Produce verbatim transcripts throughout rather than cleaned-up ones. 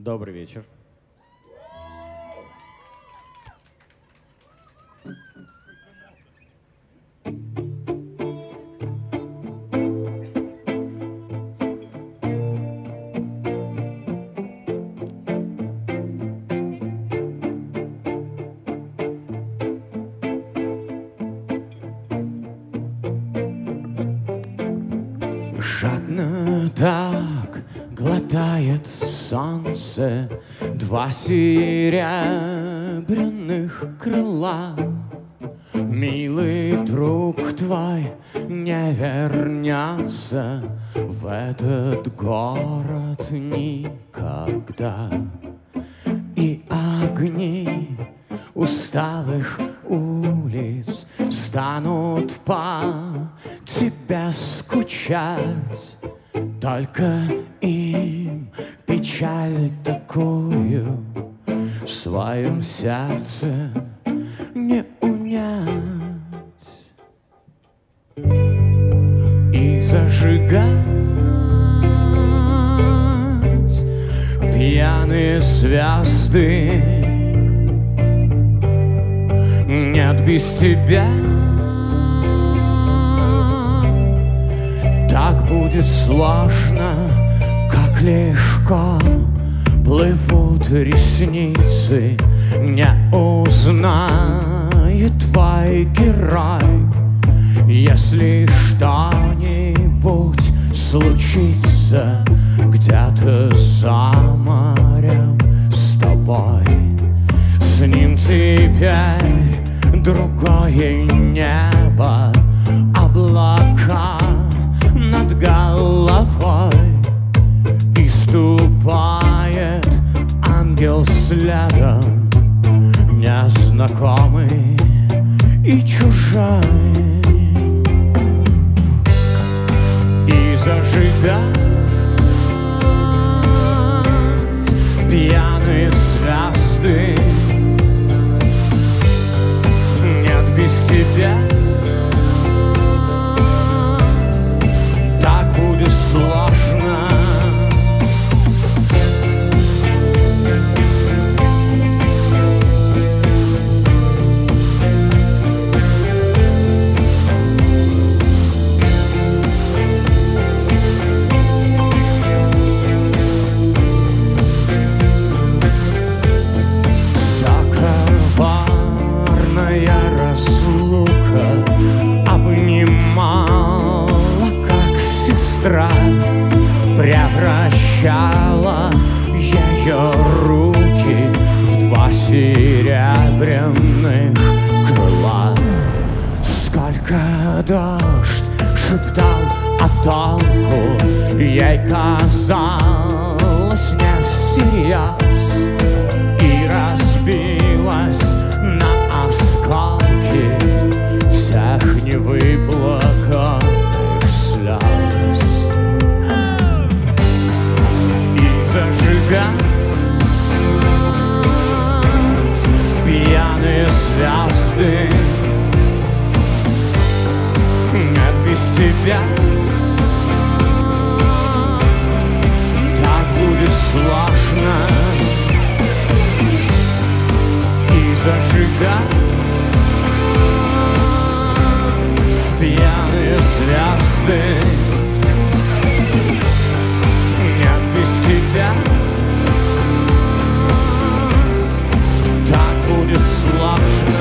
Добрый вечер. Жадно так глотает солнце два серебряных крыла. Милый друг твой не вернется в этот город никогда. И огни усталых улиц станут по тебе скучать. Только им печаль такую в своем сердце не унять. И зажигать пьяные звезды нет без тебя. Так будет сложно, как легко плывут ресницы. Не узнает твой герой, если что-нибудь случится где-то за морем с тобой. С ним теперь другое небо, облака над головой, и ступает ангел следом, незнакомый и чужой. И зажигать пьяные звезды нет без тебя. Так будет сложно. Обнимала, как сестра, превращала ее руки в два серебряных крыла. Сколько дождь шептал о толку, ей казалось не всерьез, и разбилась на осколки всех невыплаканных слез. И зажигать пьяные звезды нет без тебя. Так будет сложно. И зажигать пьяные звезды нет без тебя. Так будет сложно.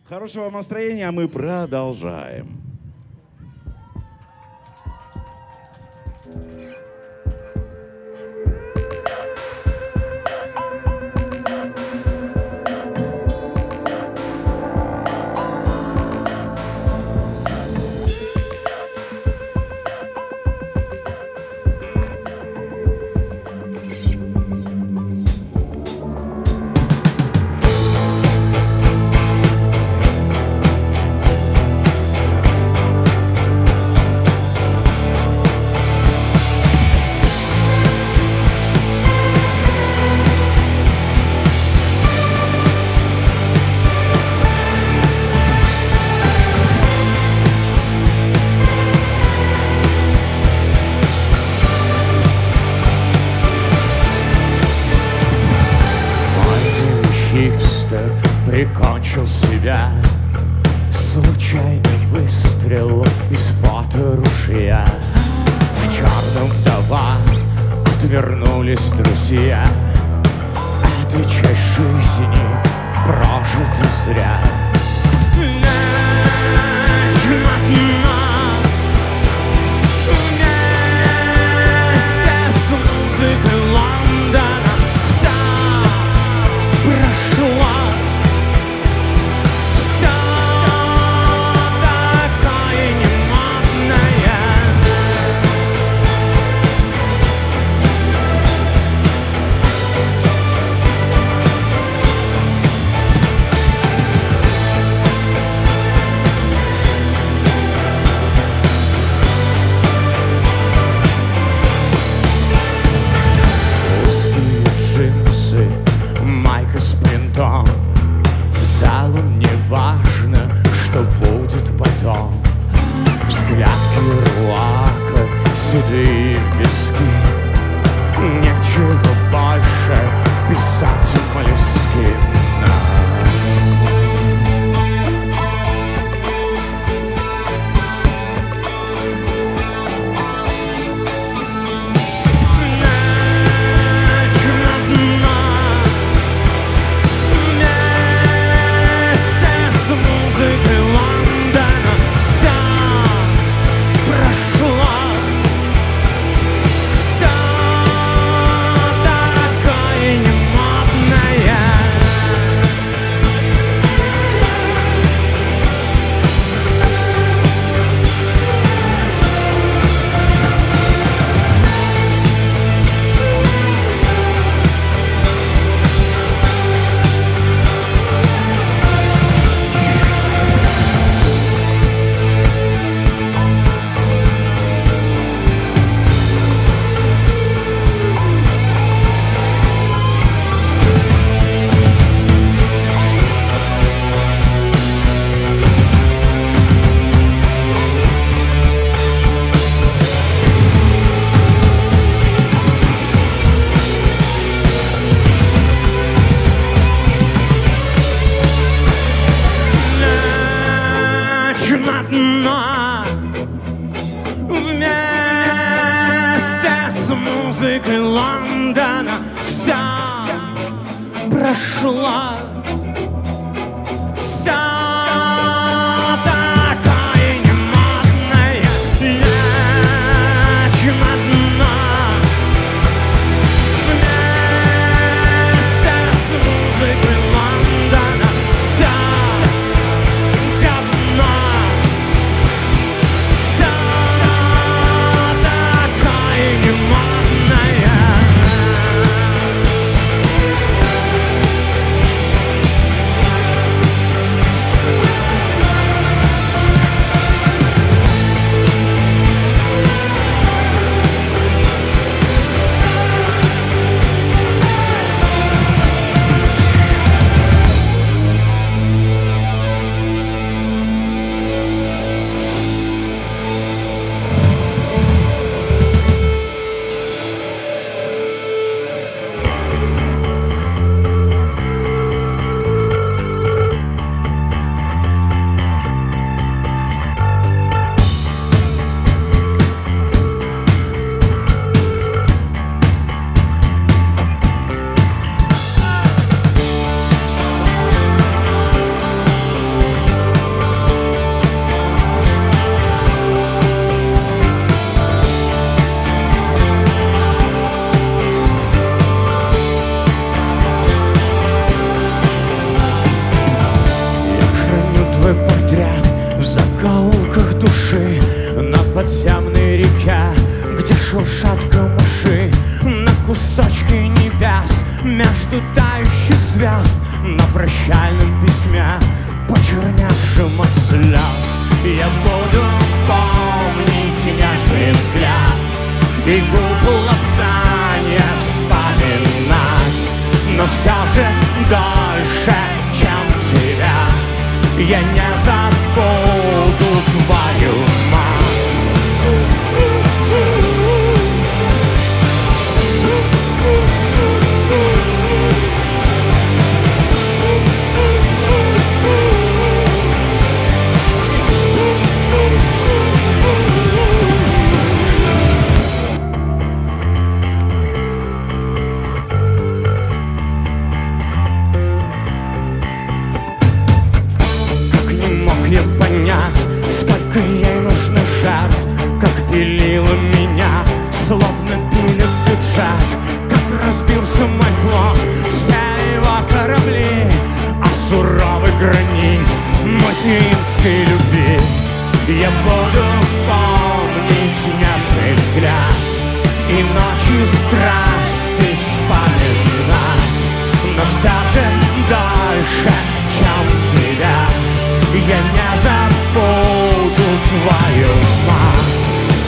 Хорошего настроения, мы продолжаем. Прикончил себя случайным выстрелом из фоторужья. В черном вдова отвернулись друзья. Эта часть жизни прожита зря. Ночь одна, вместе с музыкой Лондона вся прошла. В целом не важно, что будет потом. Взгляд Керуака, седые виски. Нечего больше писать в Молескина. Вместе с музыкой Лондона вся прошла. Вся такая немодная. Ночь одна. Вместе с музыкой Лондона вся говна. связь между тающих звезд на прощальном письме, почерневшим от слез. Я буду помнить нежный взгляд и губы лапзанья вспоминать, но все же дольше, чем тебя, я не забуду твою мать. Сколько ей нужно жертв, как пилила меня, словно пилит бюджет, как разбился мой флот, все его корабли, а суровый гранит материнской любви. Я буду помнить нежный взгляд и ночи страсти вспоминать, но все же дальше, чем тебя, я не забуду твою мать.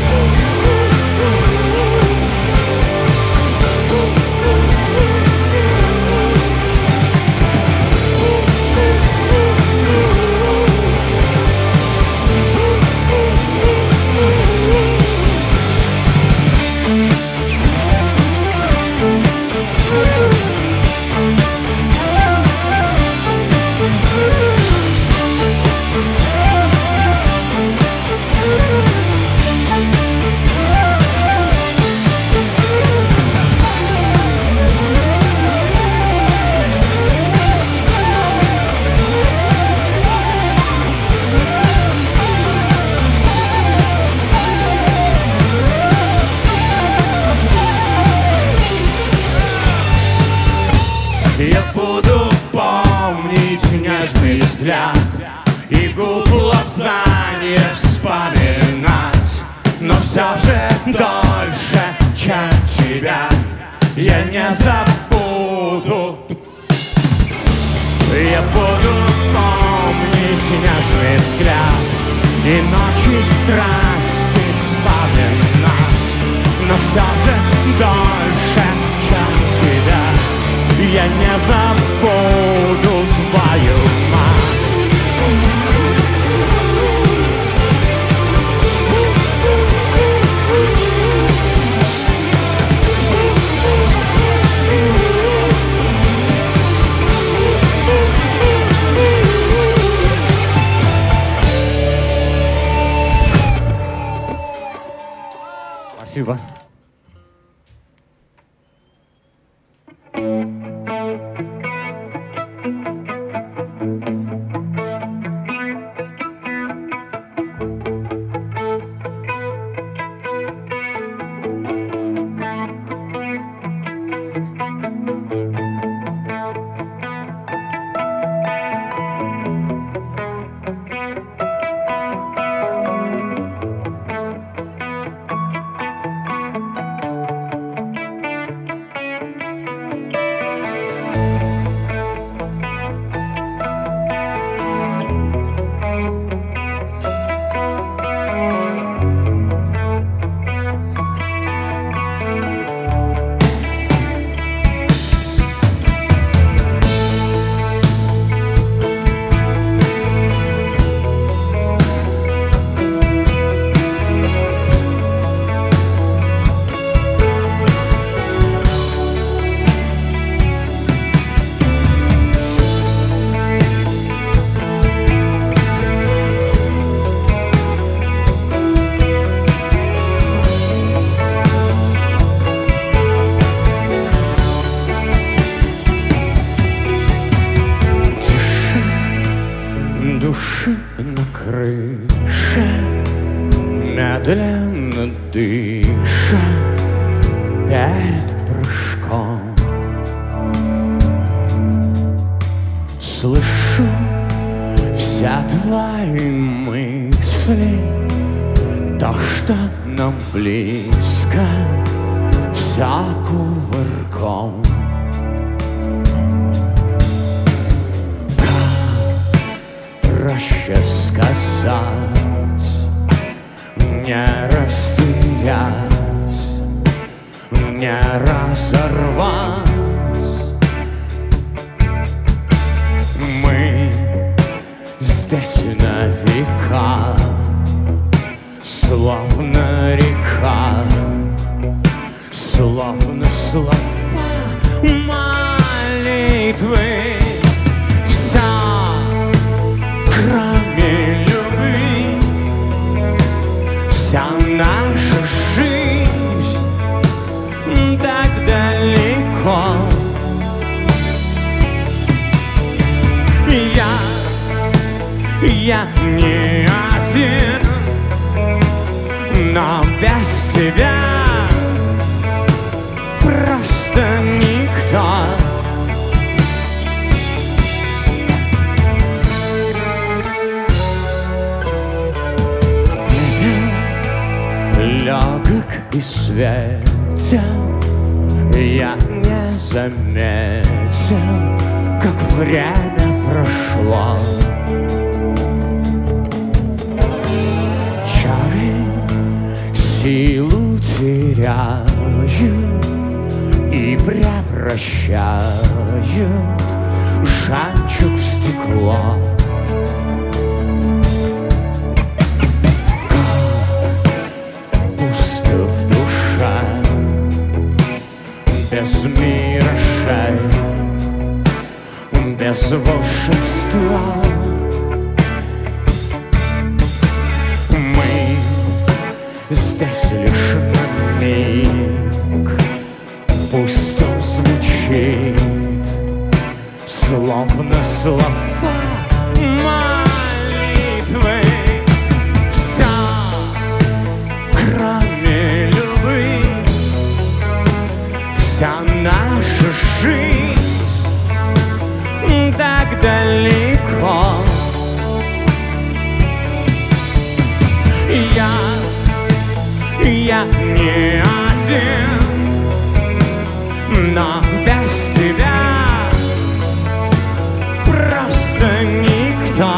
Я буду помнить нежный взгляд и губ лапзанье вспоминать, но все же дольше, чем тебя, я не забуду. Я буду помнить нежный взгляд и ночи страсти вспоминать, но все же дольше, чем тебя, я не забуду твою мать. Спасибо. Души на крыше, медленно дыша перед прыжком, слышу все твои мысли, то, что нам близко, все кувырком. легче сказать, не растерять, не разорвать. Мы здесь на века, словно река, словно слова молитвы. Вся, кроме любви, вся наша жизнь так далеко. Я, я не один, но без тебя просто никто. Легок и светел, я не заметил, как время прошло. Чары силу теряют и превращают жемчуг в стекло. Без миражей, без волшебства. Мы здесь лишь на миг, пусть он звучит, словно слова молитвы. Вся, кроме любви, вся наша жизнь так далеко. Я, я не один, но без тебя просто никто.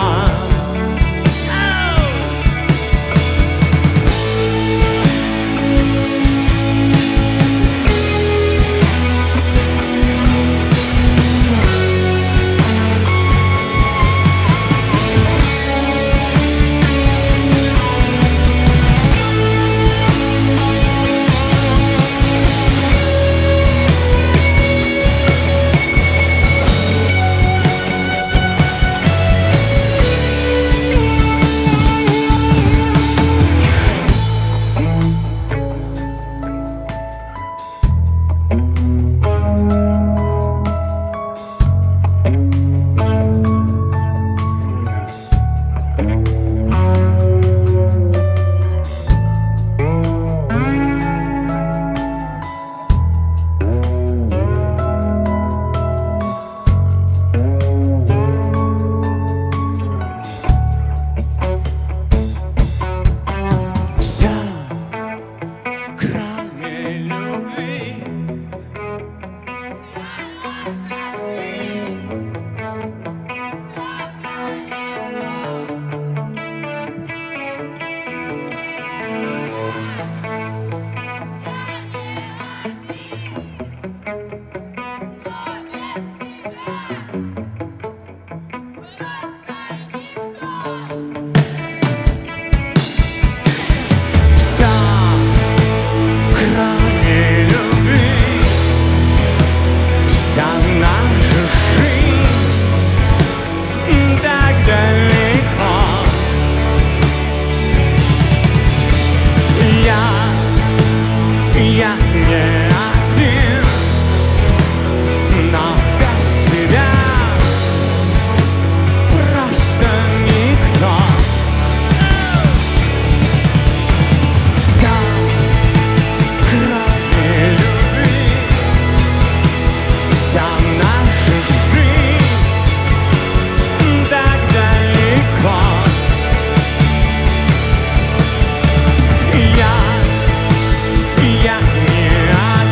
Я, я не один.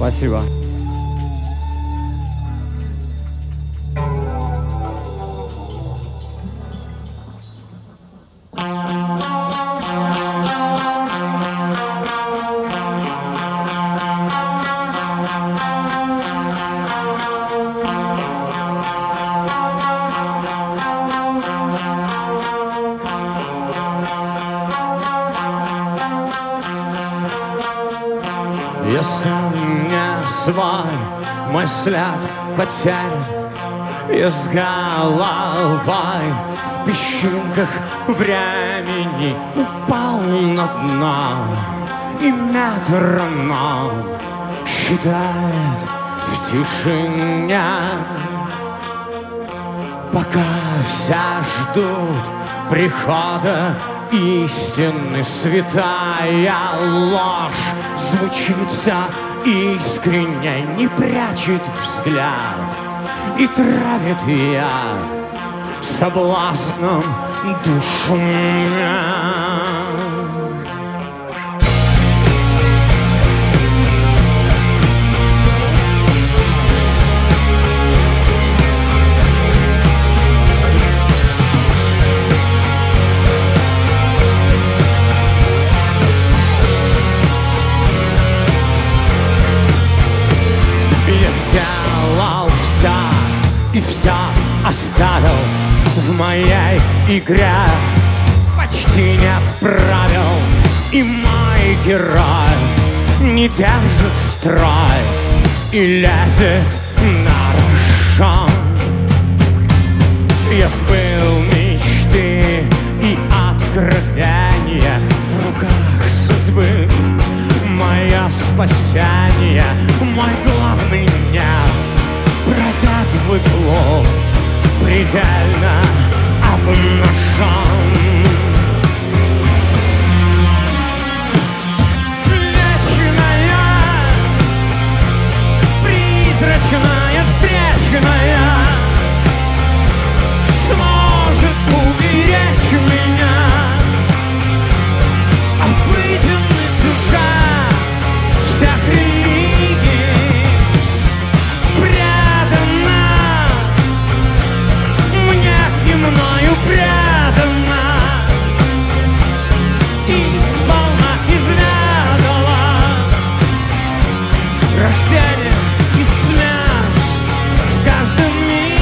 Спасибо. Я сам не свой, мой след потерян, и с головой в песчинках времени упал на дно, и метроном считает в тишине. Пока все ждут прихода истины, святая ложь звучит вся искренне, не прячет взгляд и травит яд соблазном душу мне. Сделал все и все оставил в моей игре. Почти нет правил, и мой герой не держит строй и лезет на рожон. Я сбыл мечты и откровения в руках судьбы. Мое спасение, мой главный нет, бродят в углу, предельно обнажен. Вечная, призрачная, встречная сможет уберечь меня. Обыденный сюжет всех религий предана мне и мною предана, и сполна изведала рождение и смерть в каждом миге.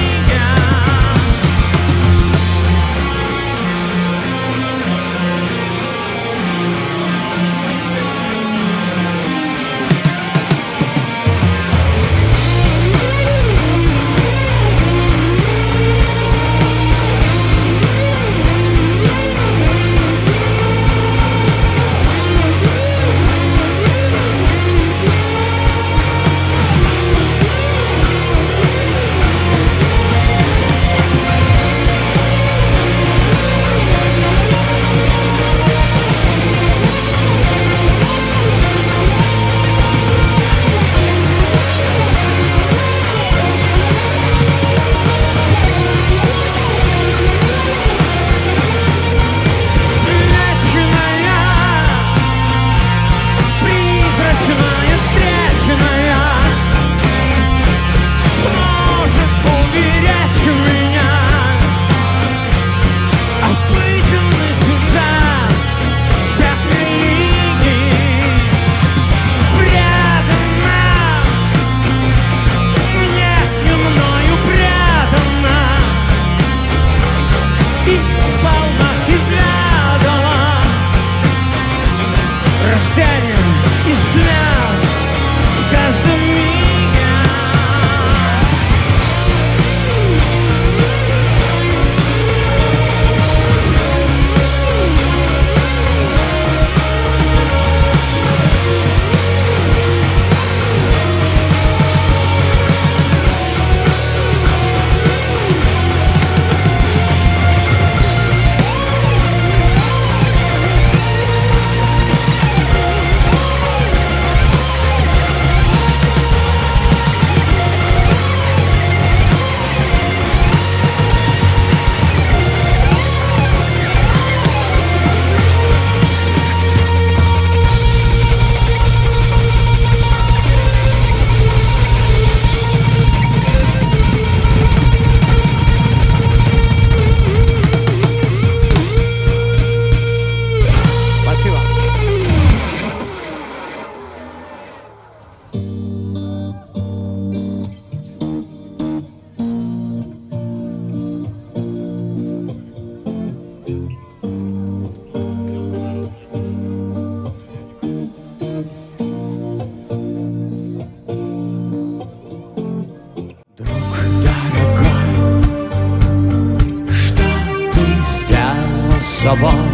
собой.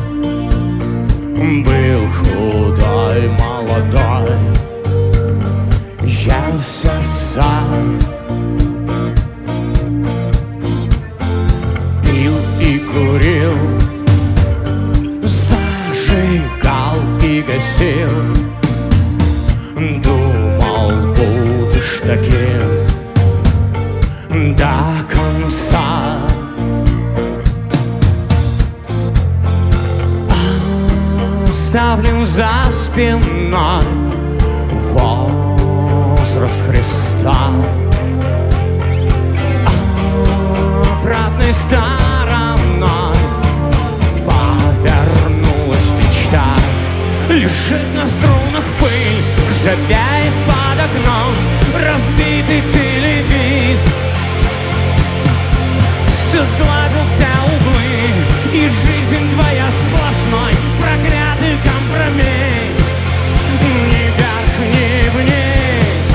Был худой, молодой, ел сердца, пил и курил, зажигал и гасил. Думал, будешь таким до конца. Оставлен за спиной возраст Христа. Обратной стороной повернулась мечта. Лежит на струнах пыль, ржавеет под окном разбитый телевизор. Ты сгладил все углы, и жизнь твоя сплошной проклятый компромисс. Ни вверх, ни вниз.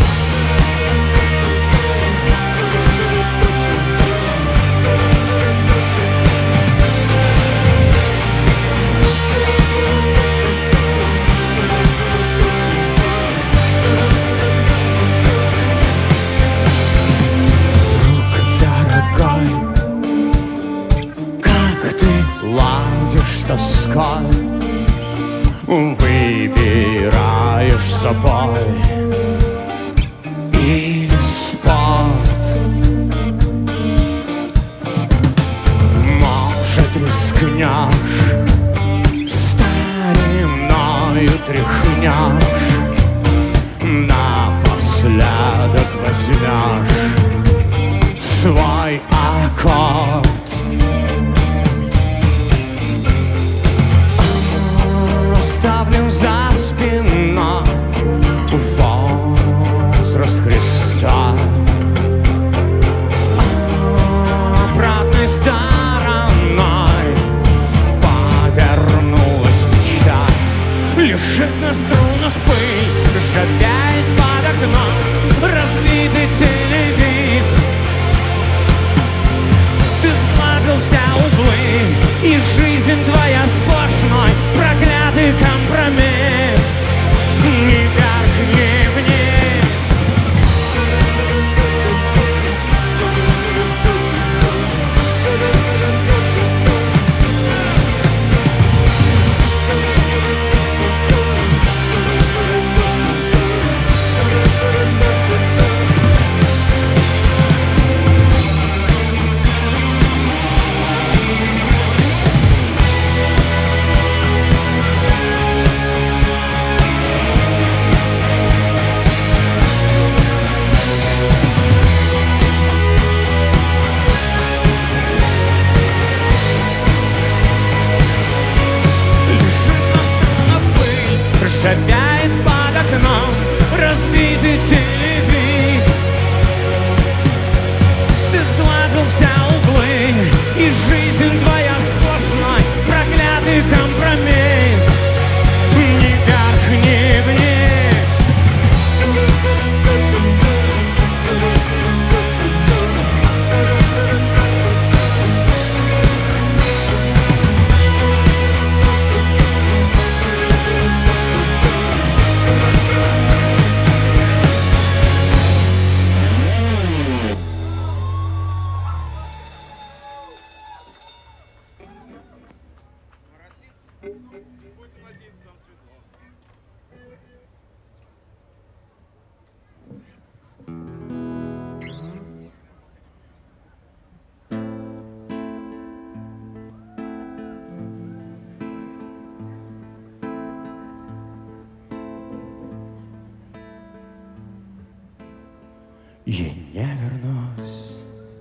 Ладишь с тоской, выбираешь собой или спорт. Может, рискнешь, стариною тряхнешь, напоследок возьмешь свой аккорд. Оставлен за спиной возраст Христа. Обратной стороной повернулась мечта. Лежит на струнах пыль, ржавеет под окном разбитый телевизор. Ты сгладил все углы, и жизнь твоя сплошной проклятый компромисс. Ни вверх, ни вниз. Ржавеет под окном разбитый телевизор. Ты сгладил все углы, и жизнь твоя сплошной проклятый компромисс. Ни вверх, ни вниз. Я не вернусь,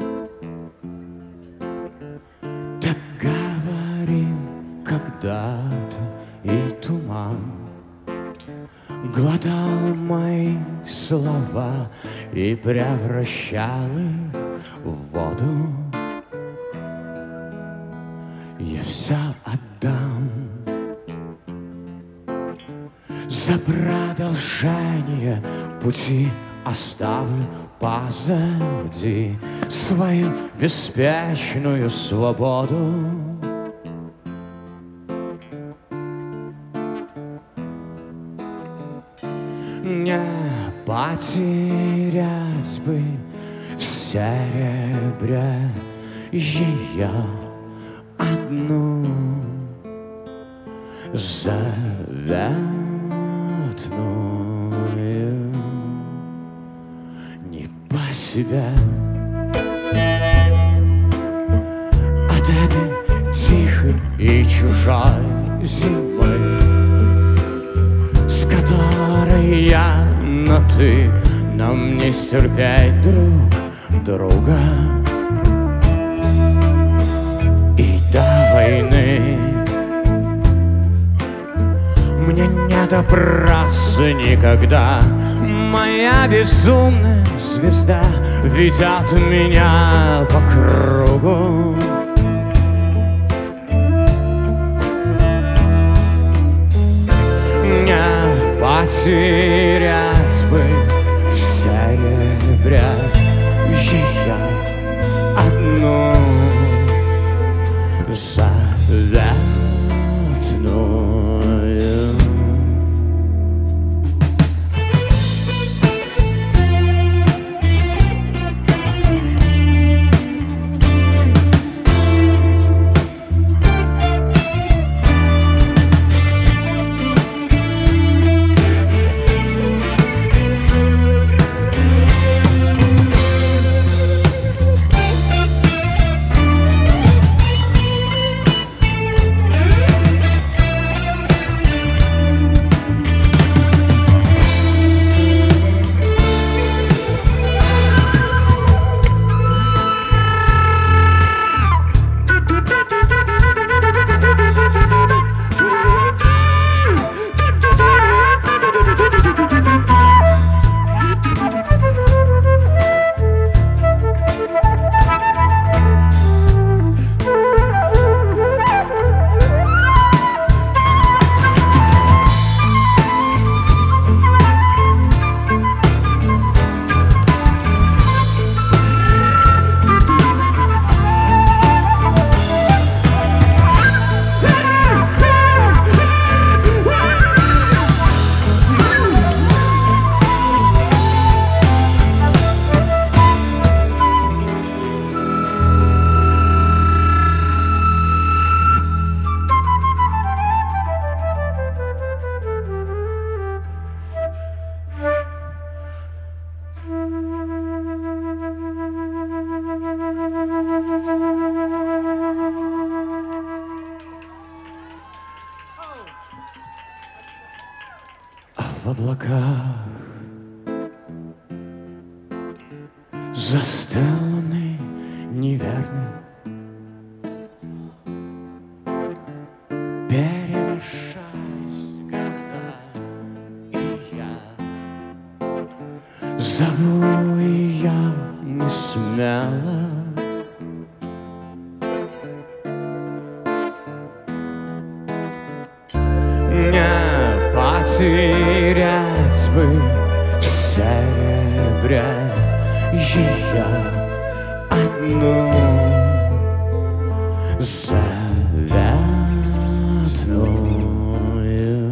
так говорил когда-то, и туман глотал мои слова и превращал их в воду. Я все отдам за продолжение пути, оставлю позади свою беспечную свободу. Не потерять бы в серебре ее одну заветную. Не по себе от этой тихой и чужой зимы, с которой я на ты, нам не стерпеть друг друга. И до войны мне не добраться никогда. Моя безумная звезда ведет меня по кругу. Не потерять бы в серебре ее одну заветную. В облаках застеленный неверный, перемешаясь города, и я зову ее не смело. Не потерять бы в серебре ее одну заветную.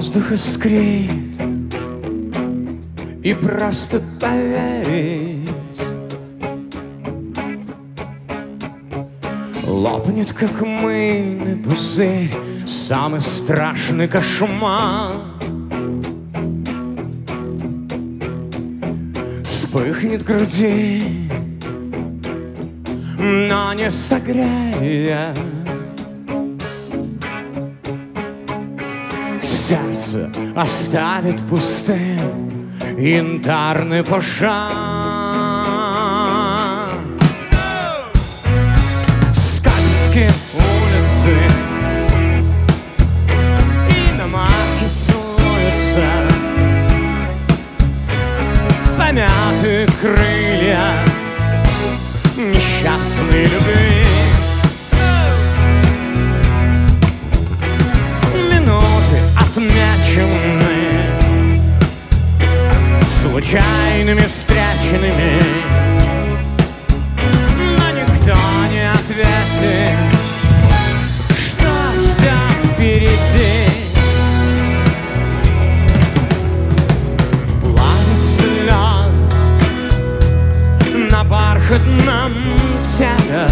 воздух искрит, и просто поверить лопнет, как мыльный пузырь, самый страшный кошмар. Вспыхнет в груди, но не согреет. Сердце оставит пустым янтарный пожар. Сказки улицы, иномарки целуются, помятые крылья несчастной любви. Минуты отмеченные случайными встреченными, но никто не ответит, что ждет впереди. Плавится лед на бархатном теле,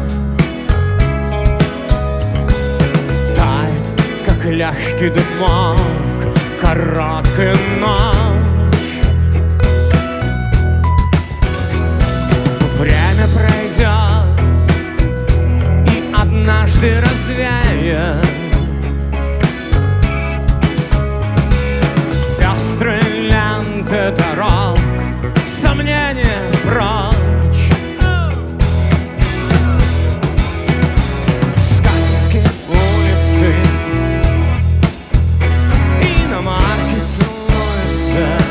тает, как легкий дымок, короткая ночь. Время пройдет и однажды развеет пестрые ленты дорог, сомнения прочь. Сказки улицы, иномарки целуются,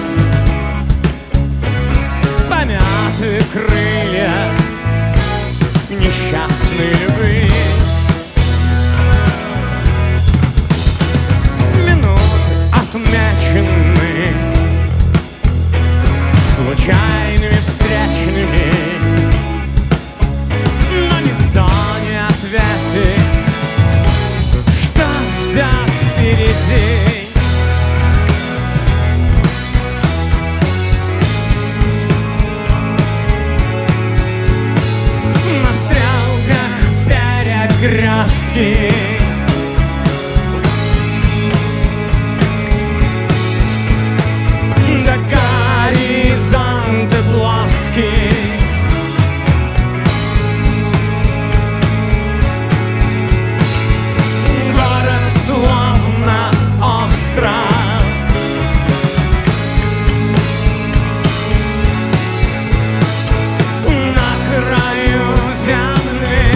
помятые крылья несчастной любви. Минуты отмечены случайными встречными, но никто не ответит, что ждет впереди. Грязки до горизонта плоский, город словно остров, на краю земли.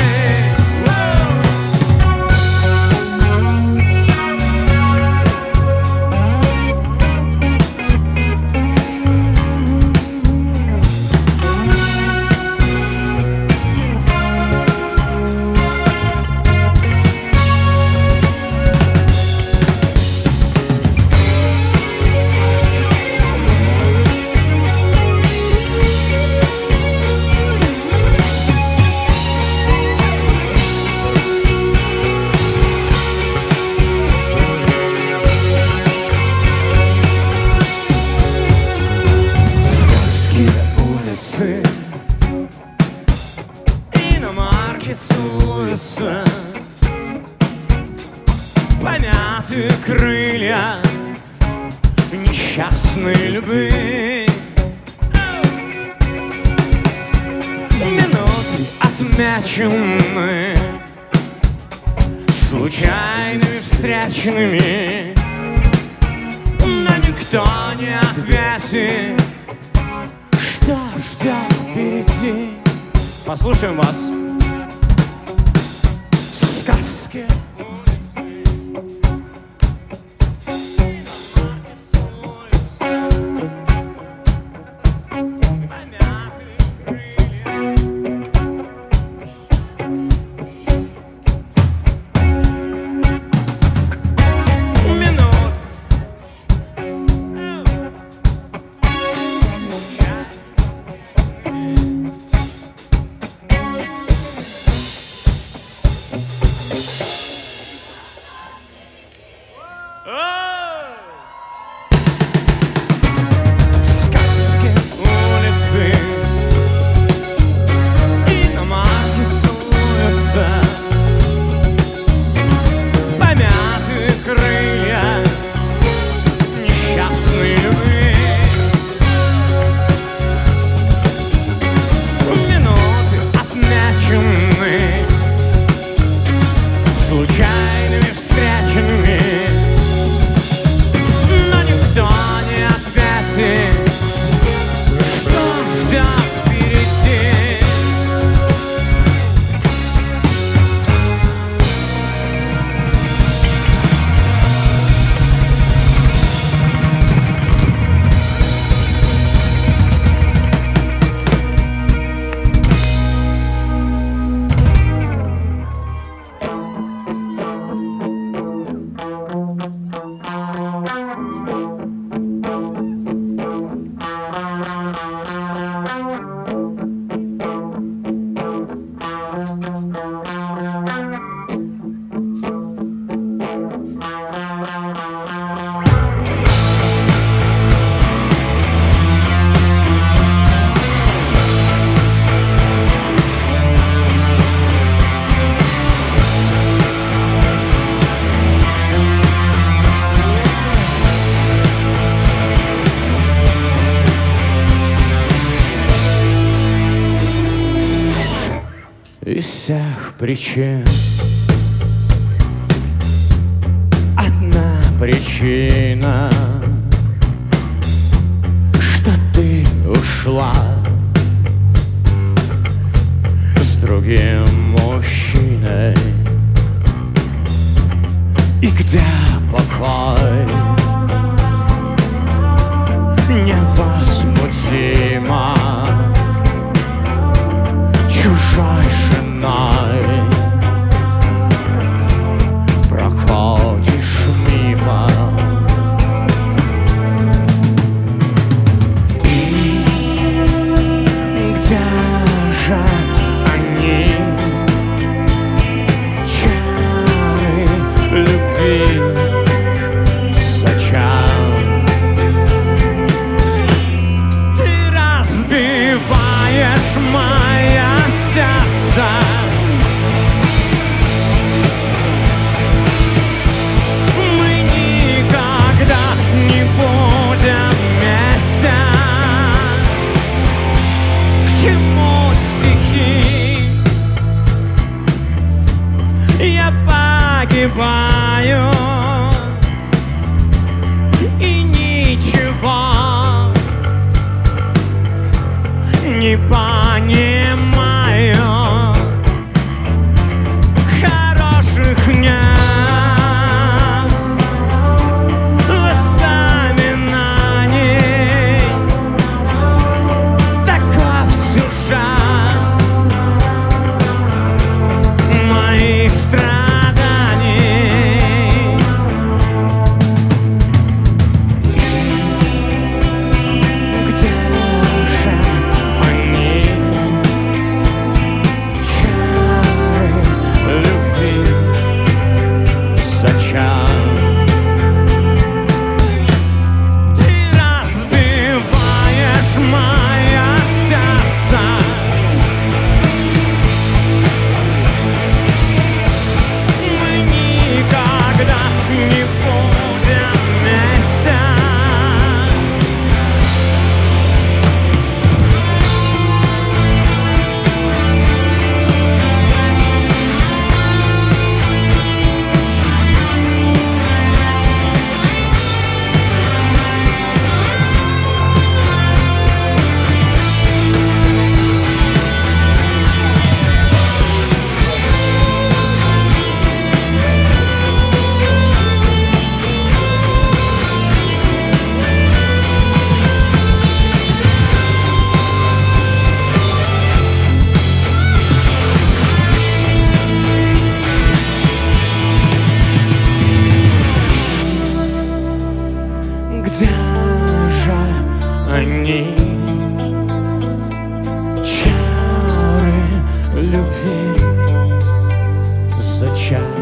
Иномарки целуются, помятые крылья несчастной любви. Минуты отмечены случайными встречными, но никто не ответит, что ждет впереди. Послушаем вас. Сказки. всех причин одна причина, что ты ушла с другим мужчиной. И где покой невозмутимо чужой женой проходишь мимо. И где же они, чары любви? Зачем ты разбиваешь мое сердце? Мы никогда не будем вместе. К чему стихи? Я погибаю и ничего не понимаю. Хороших нет воспоминаний, таков сюжет моих страданий. Где же они, чары любви? Зачем ты разбиваешь мое сердце? Мы никогда не будем вместе. Где же они, чары любви? Зачем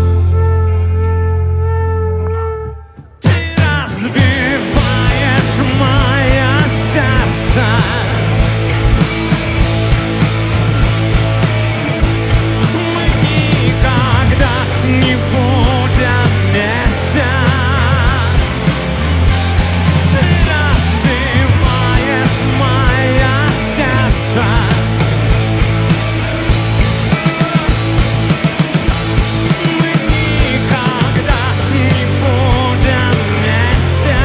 ты разбиваешь мое сердце? Мы никогда не будем вместе. Ты разбиваешь мое сердце. Мы никогда не будем вместе.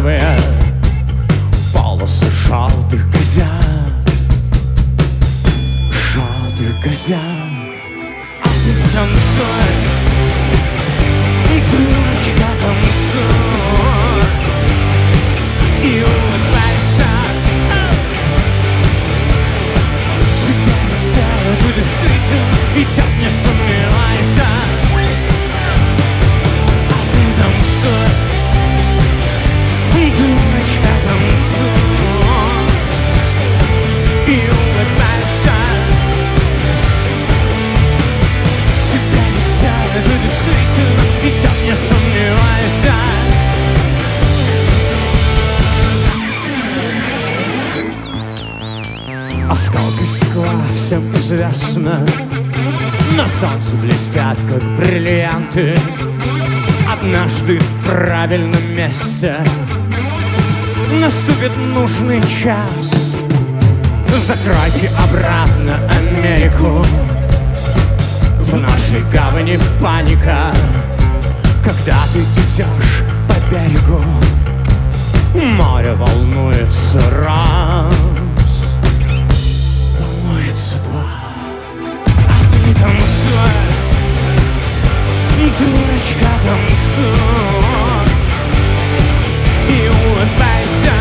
оранжевые полосы желтых газет, желтых газет. А ты танцуй, дурочка, танцуй и улыбайся. Тебя ведь ты действительно идет, не сомневайся. А ты танцуй, дурочка, танцуй и улыбайся. Тебя ведь ты действительно идет, не сомневайся. Осколки стекла всем известно, на солнце блестят, как бриллианты. Однажды в правильном месте наступит нужный час. Закройте обратно Америку. В нашей гавани паника, когда ты идешь по берегу. Море волнуется раз, волнуется два. А ты танцуй, дурочка, танцуй и улыбайся.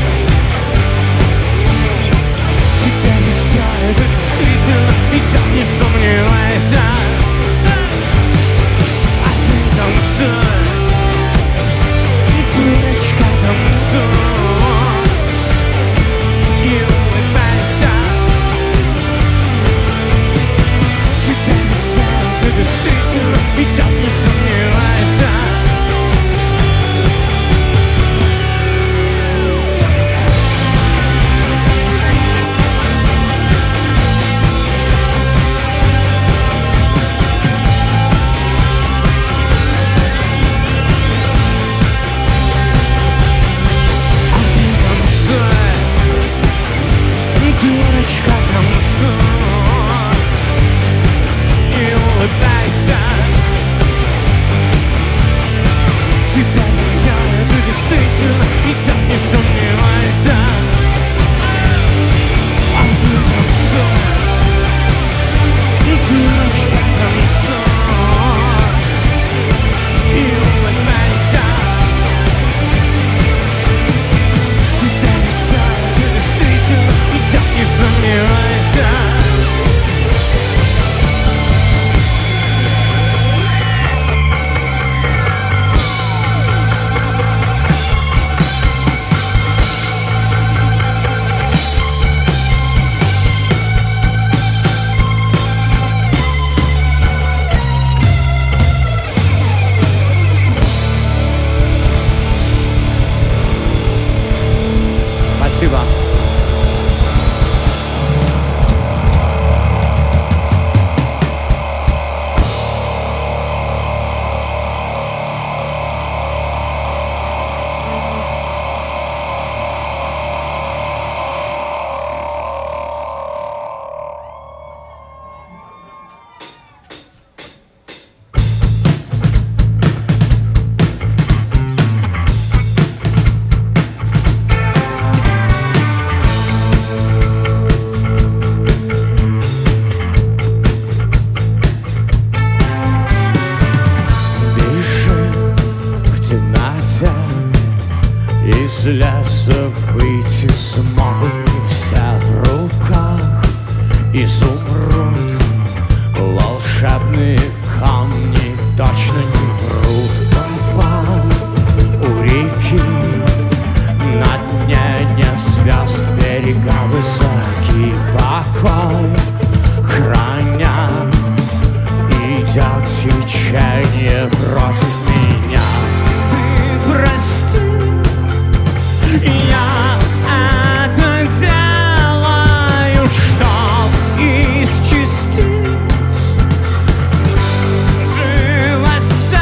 Тебя ведь все это действительно идет, не сомневайся. А ты танцуй, дурочка, танцуй и улыбайся. Тебя ведь все это действительно идет, не сомневайся. Дурочка, танцуй и улыбайся. Тебя ведь все это действительно идет, не сомневайся. А ты танцуй, дурочка, танцуй и улыбайся. Тебя ведь все это действительно идет, не сомневайся. Спасибо. Из леса выйти смогут не все в руках. Изумруд, волшебные камни точно не врут. Копан у реки, на дне нет звезд, берега высокий покой храня. Идет течение против меня. Ты прости, я это делаю, чтоб из частиц жилось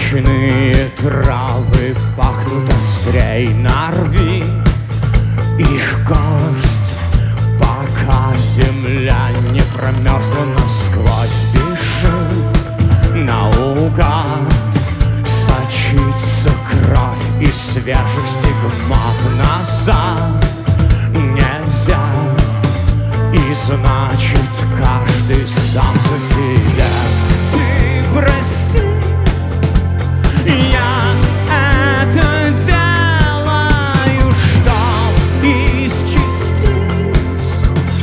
Ночные травы пахнут острей нарви их кость, пока земля не промерзла насквозь. Бежим наугад, сочится кровь из свежих стигмат назад. Нельзя, и значит каждый сам за себя. Ты прости, я это делаю, что из частиц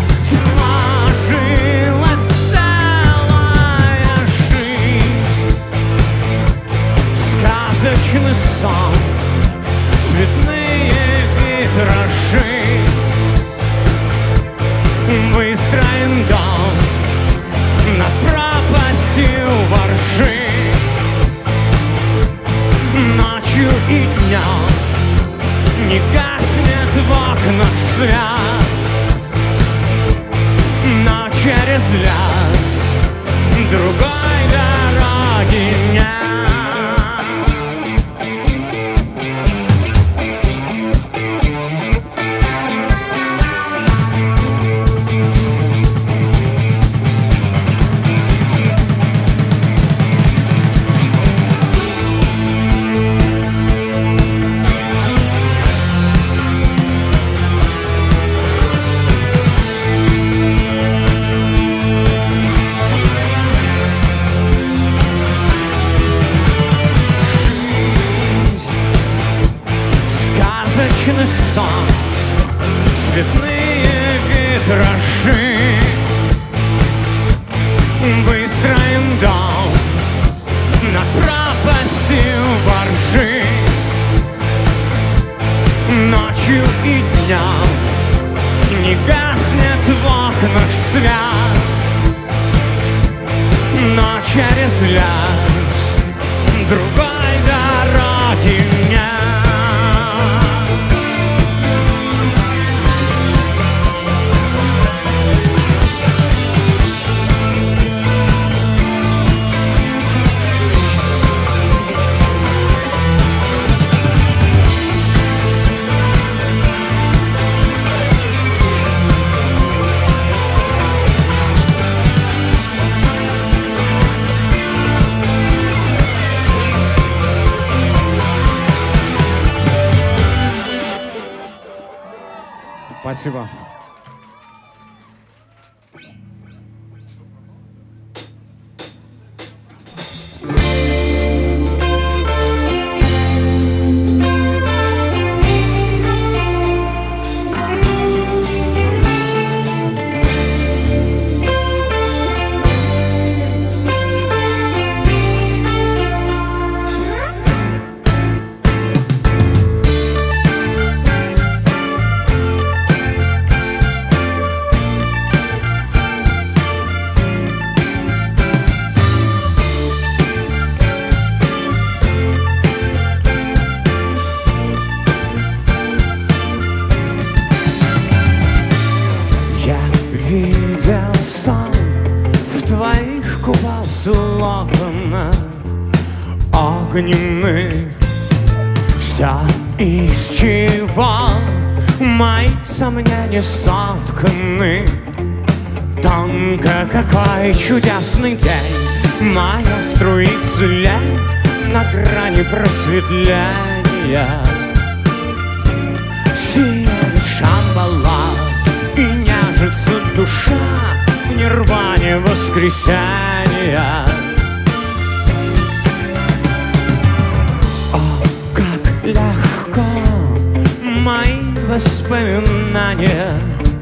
сложилась целая жизнь. Сказочный сон, цветные витражи, выстроен дом над пропастью воржи. Ночью и днем не гаснет в окнах свет, но через лес другой дороги нет. Сказочный сон, цветные витражи, выстроен дом над пропастью воржи. Ночью и днем не гаснет в окнах свет, но через лес другой дороги нет. Спасибо. Видел сон в твоих купался локонах огненных. Все из чего мои сомнения сотканы. Тонко какой чудесный день, моя струится лень на грани просветления. Сияет Шамбала и нежится душа в нирване воскресения. О, как легко мои воспоминания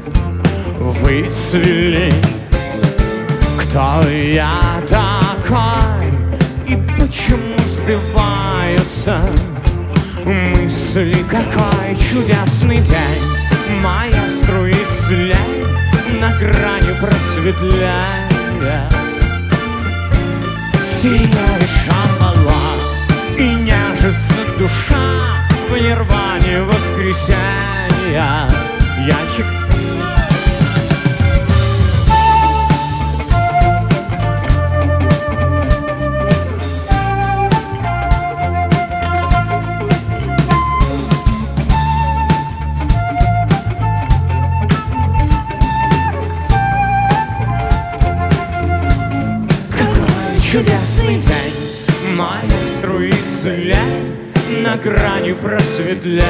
выцвели. Кто я такой и почему сбиваются мысли? Какой чудесный день, моя струится лень на грани просветления. Сияет Шамбала и нежится душа в нирване воскресения. Янчик. чудесный день, моя струится лень, на грани просветляя.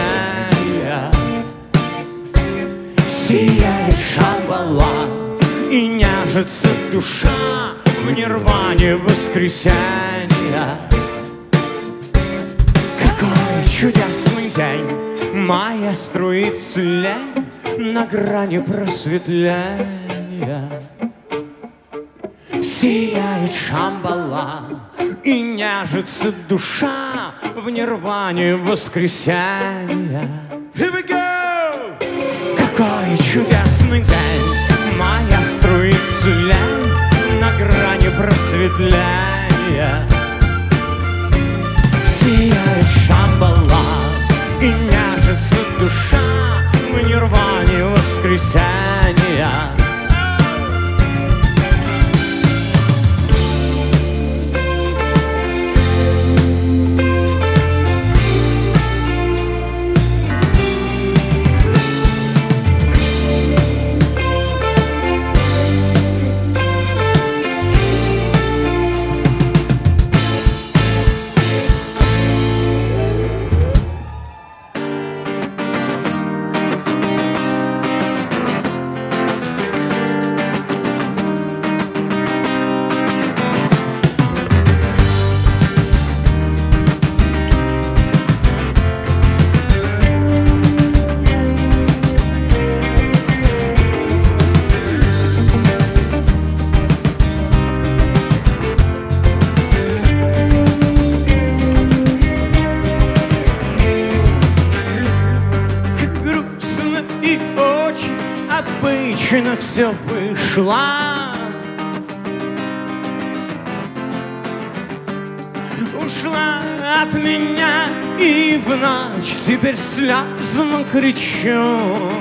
Сияет Шамбала, и няжится душа в нирване воскресенья. Какой чудесный день, моя струится лень, на грани просветления. Сияет Шамбала, и няжится душа в нирване воскресенья. Here we go! Какой чудесный день, моя струится лень, на грани просветления. Сияет Шамбала, и няжится душа в нирване воскресенья. Обычно все вышло, ушла от меня, и в ночь теперь слезно кричу.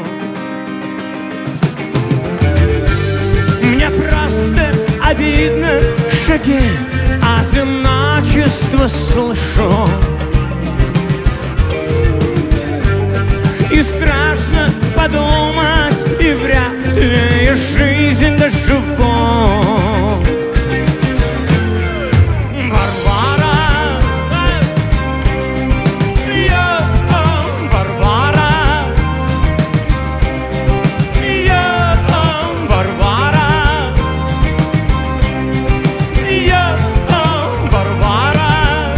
Мне просто обидно, шаги одиночества слышу. И страшно подумать, и вряд ли я жизнь доживу. Варвара, я, Варвара, я, Варвара, я, Варвара.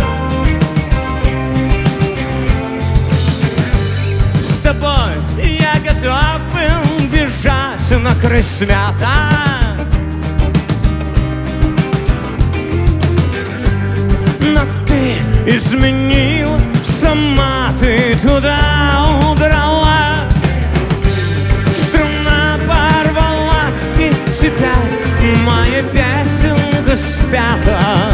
С тобой я готов был бежать на край света, но ты изменил, сама ты туда удрала. Струна порвалась, и теперь моя песенка спята.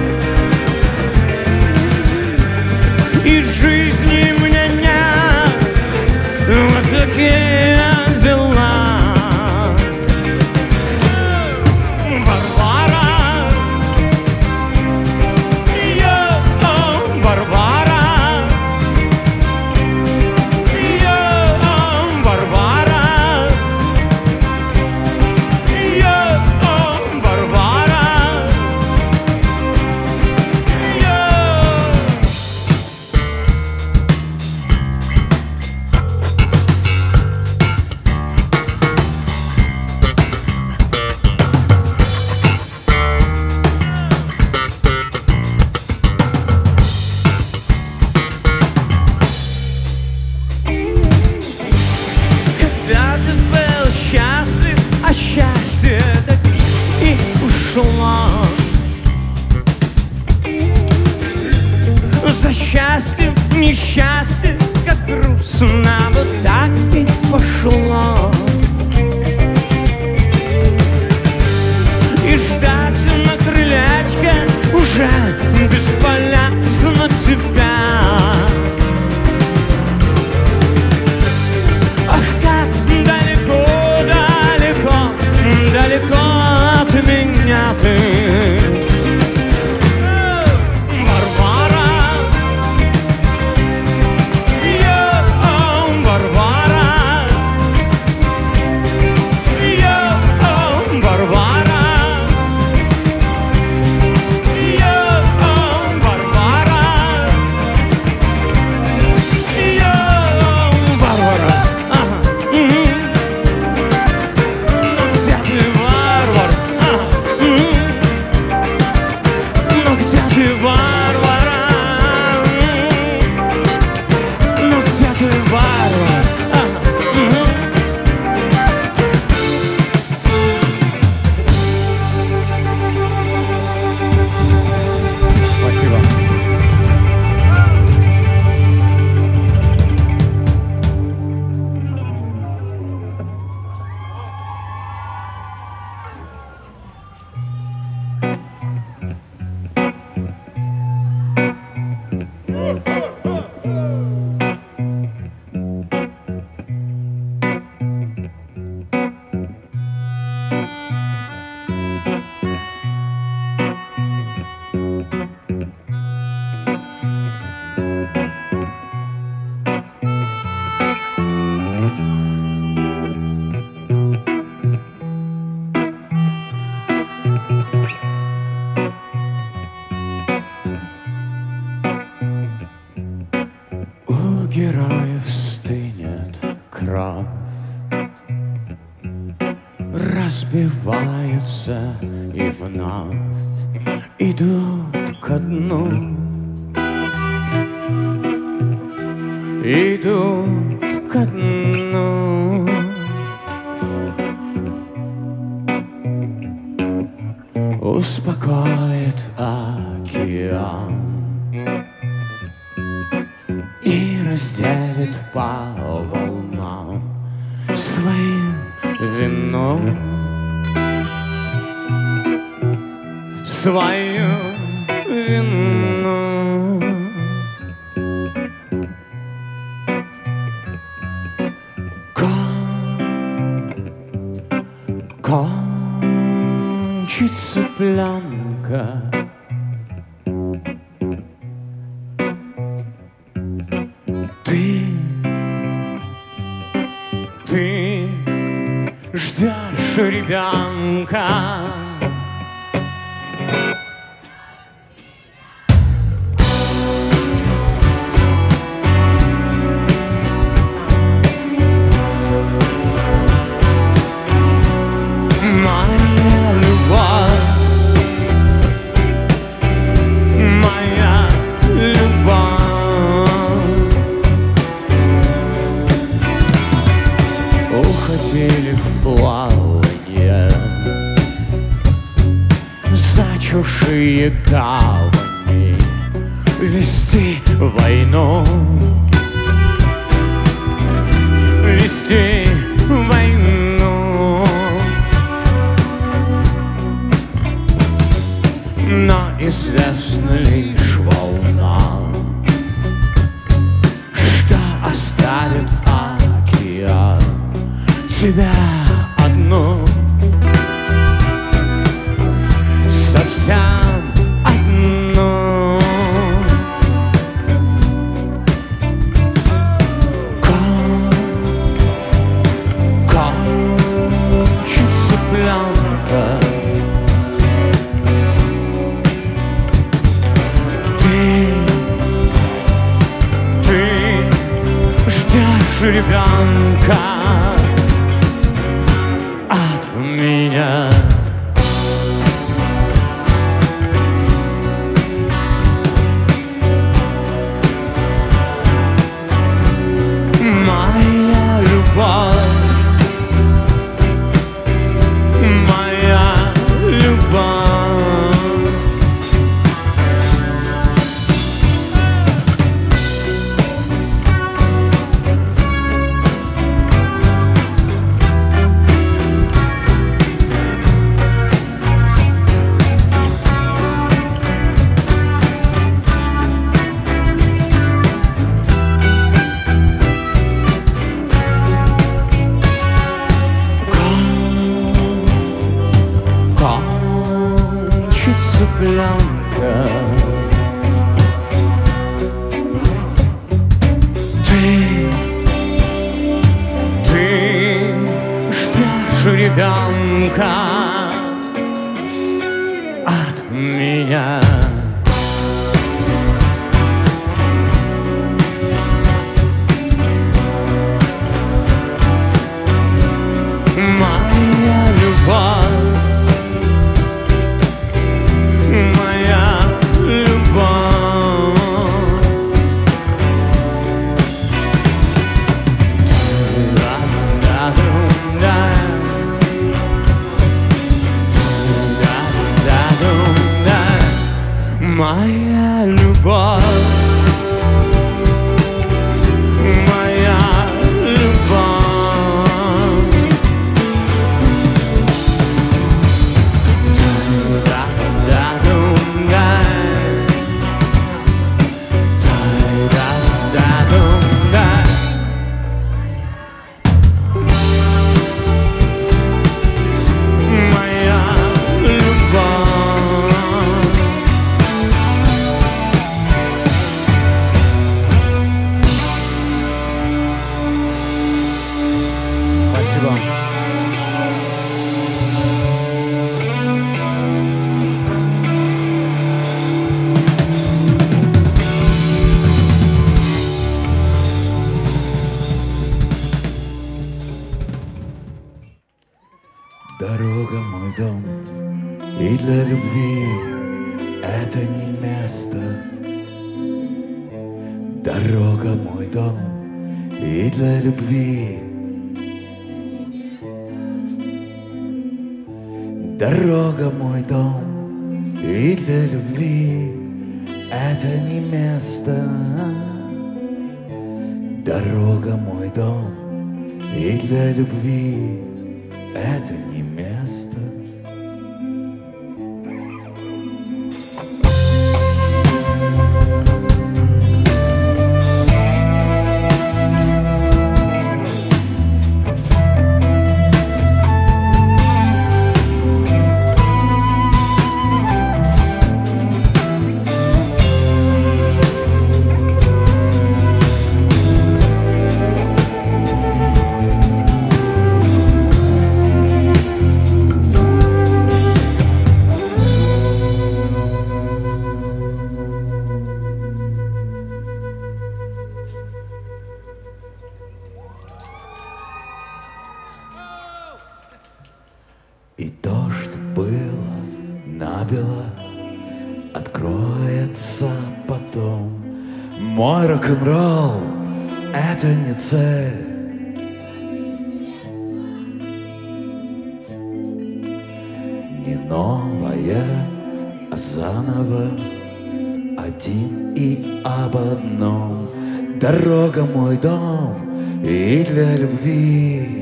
И жизни мне нет, вот такие дела. Варвара, я, Варвара, я, Варвара, я, Варвара, я. Когда ты был счастлив, а счастье так и ушло. За счастьем несчастье, как грустно, вот так и пошло. И ждать на крылечке уже бесполезно тебя. Ах, как далеко, далеко, далеко от меня ты. Варвара, я, Варвара. разбиваются и вновь идут ко дну, идут ко дну. Успокоит океан и разделит по волнам своим вином, свою вину. Кон, кончится пленка, ты, ты ждешь ребенка. Моя любовь, моя любовь, уходили в плавание за чужие гавани, вести войну, вести войну. Но известно лишь волнам, что оставит океан тебя одну, совсем одну. Кон, кончится пленка, ребенка от меня. Моя любовь, моя любовь, кончится пленка, ты, ты ждешь ребенка от меня. Моя любовь, моя любовь, да-да-да-да, да-да-да-да, моя любовь, моя любовь. это не место. Дорога мой дом и для любви. Дорога мой дом и для любви. Это не место. Дорога мой дом и для любви. Это не место. И то, что было набело, откроется потом. Мой рок-н-ролл — это не цель. Не новое, а заново, один и об одном. Дорога мой дом и для любви.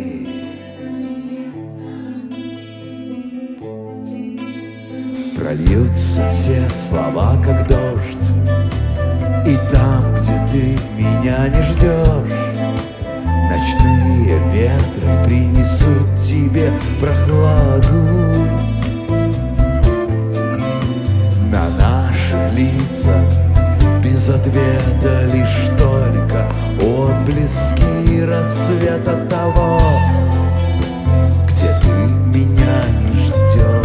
Прольются все слова, как дождь, и там, где ты меня не ждешь, ночные ветры принесут тебе прохладу. На наших лицах без ответа лишь только отблески рассвета того, где ты меня не ждешь.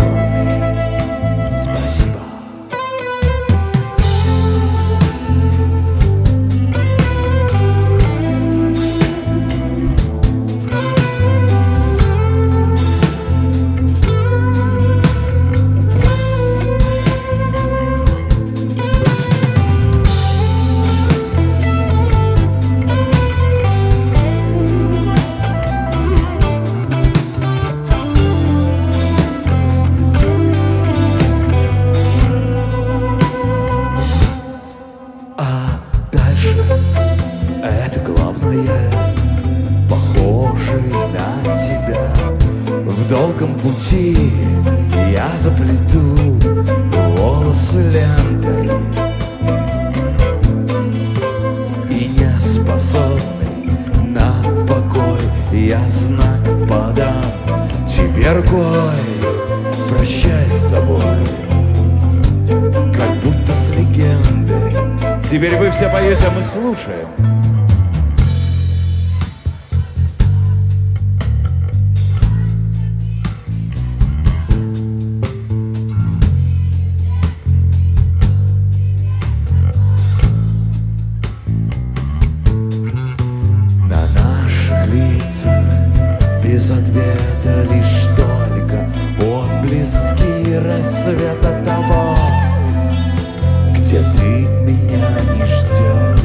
Это главное, похожий на тебя. В долгом пути я заплету волосы лентой, и не способный на покой я знак подам тебе рукой. Прощай с тобой, как будто с легендой. Теперь вы все поете, а мы слушаем. На наших лицах без ответа лишь только отблески рассвета того, где ты меня не ждешь.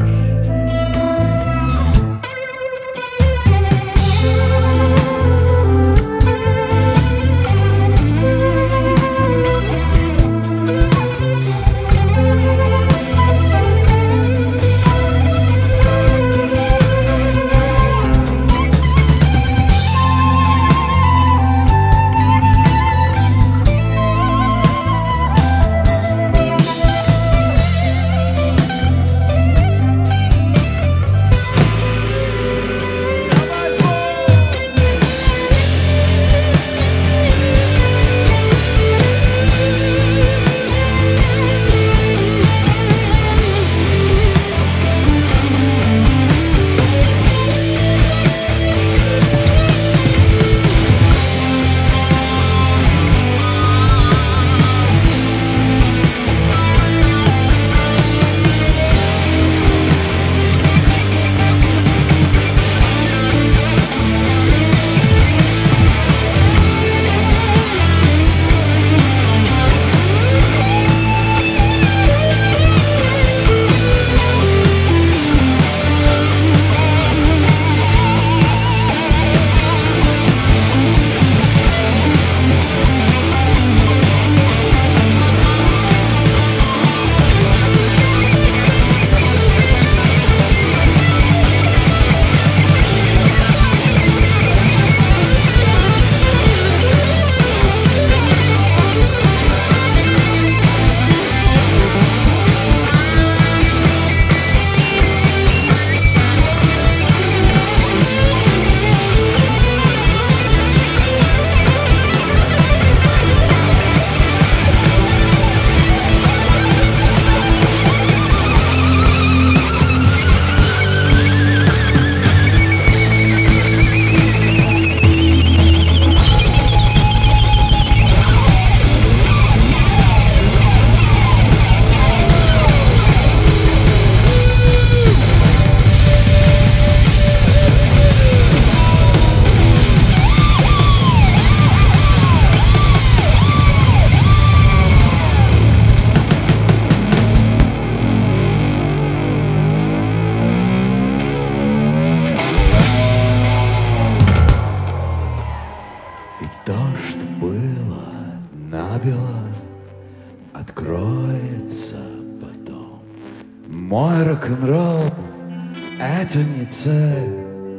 Мой рок-н-ролл — это не цель.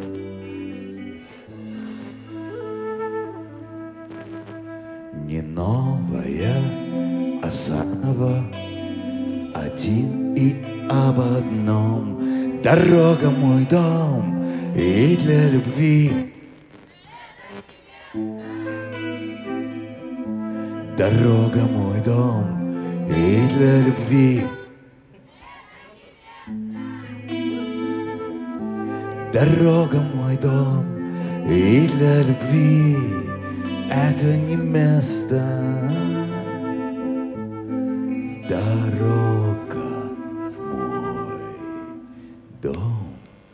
Не новая, а заново, один и об одном. Дорога — мой дом, и для любви. Дорога — мой дом, и для любви. Дорога — мой дом, и для любви. Это не место. Дорога — мой дом.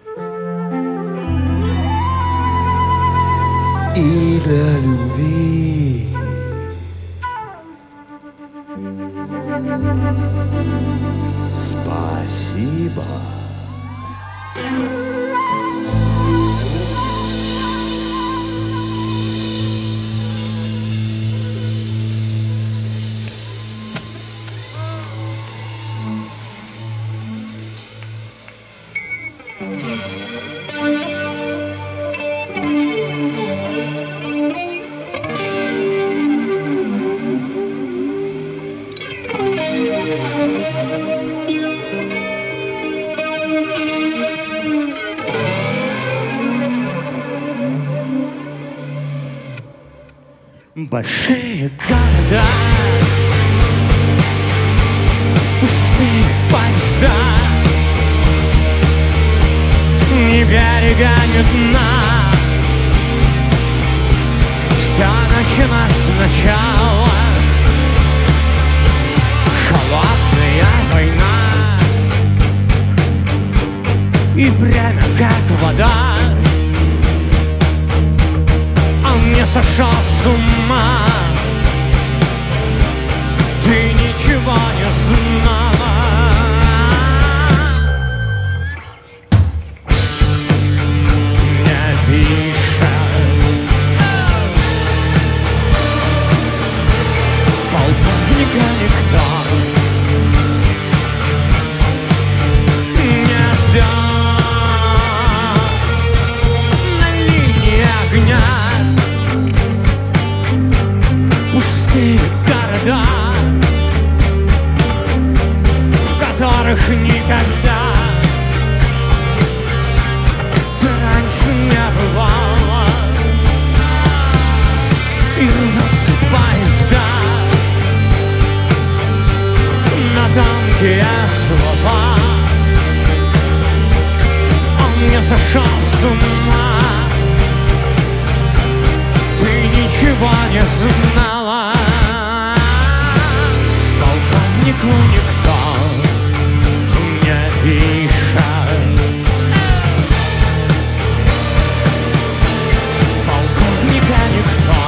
И для любви. Спасибо. Большие города, пустые поезда, ни берега, ни дна. Все началось сначала. Холодная война, и время как вода. Он не сошел с ума. Ты ничего не знала. Не пишет полковника никто. Не ждет на линии огня. Пустые города, в которых никогда ты раньше не бывала. И рвутся поезда на тонкие слова. Он не сошел с ума. Ты ничего не знала. Полковнику никто не пишет. Полковника никто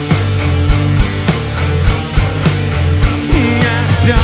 не ждет.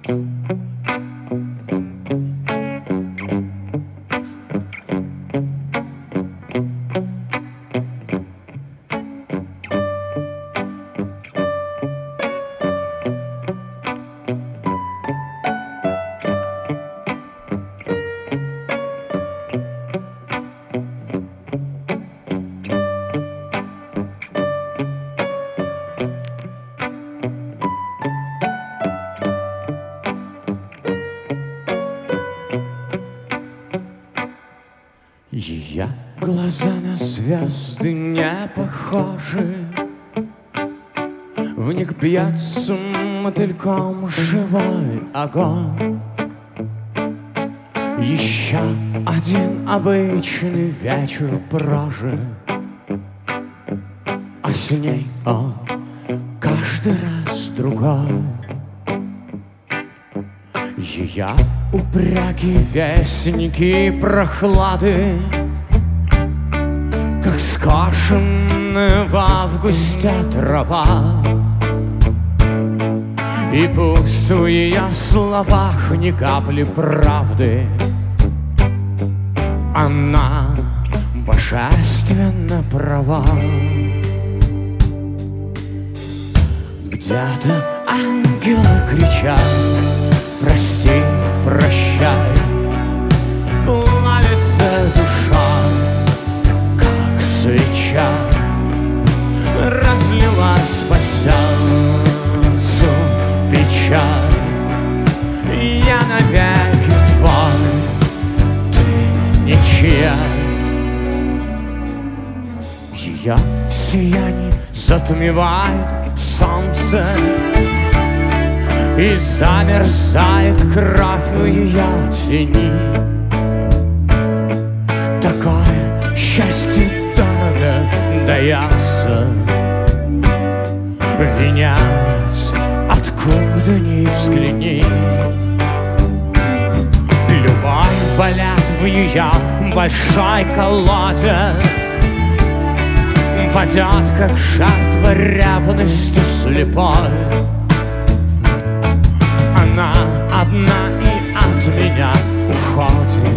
Ее глаза на звезды не похожи, в них бьется мотыльком живой огонь. Еще один обычный вечер прожит, а с ней он каждый раз другой. Ее упряги, вестники прохлады, как скошенная в августе трава. И пусть в ее словах ни капли правды, она божественно права. Где-то ангелы кричат: прости, прощай. Плавится душа, как свеча, разлилась по сердцу печаль. Я навеки твой, ты ничья. Ее сияние затмевает солнце, и замерзает кровь в ее тени. Такое счастье дорого дается, венец откуда ни взгляни. Любовь валят в ее большой колоде, падет, как жертва ревности слепой. Она одна и от меня уходит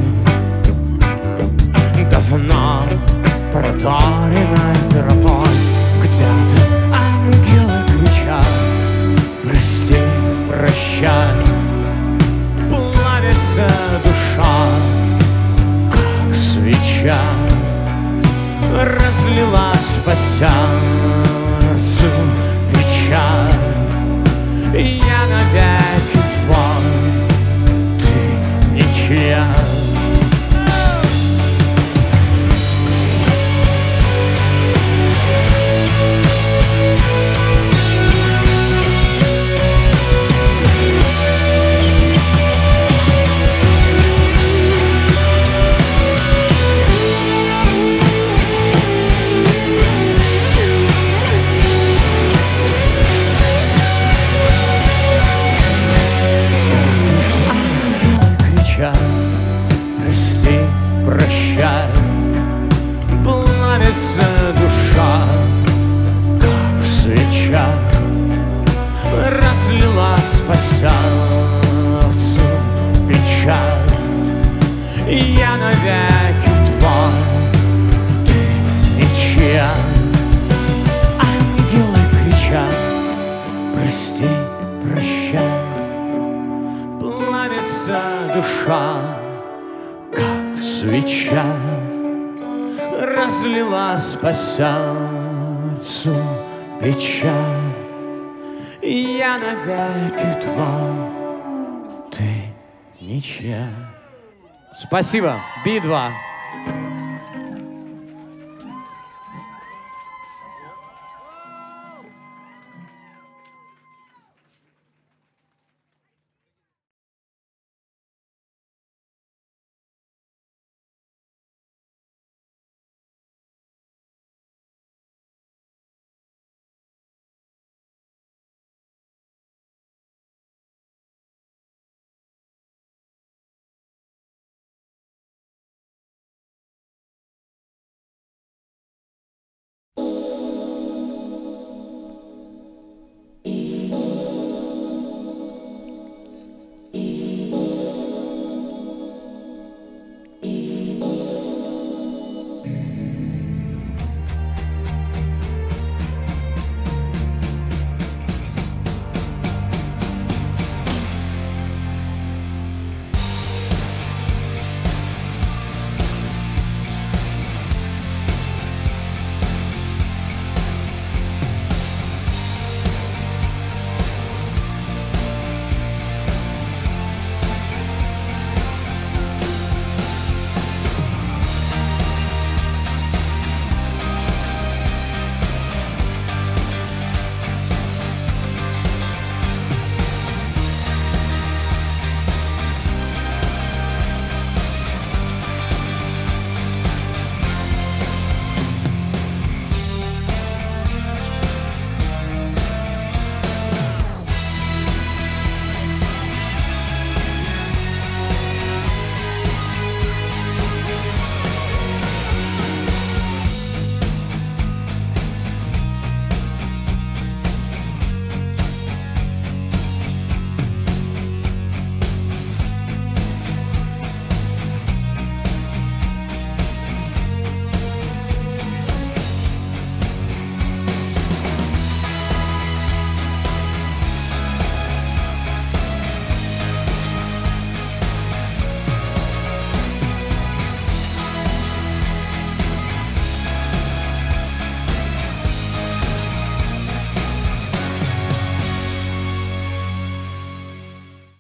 давно проторенной тропой. Где-то ангелы кричат: прости, прощай. Плавится душа, как свеча, разлилась по сердцу печаль. Я навеки твой, ты ничья. Прости, прощай. Плавится душа, как свеча, разлилась по сердцу печаль. Я навеки твой, ты ничья. Ангелы кричат: прости, прощай. Плавится душа, как свеча, разлилась по сердцу печаль. Я навеки твой, ты ничья. Спасибо. Би два.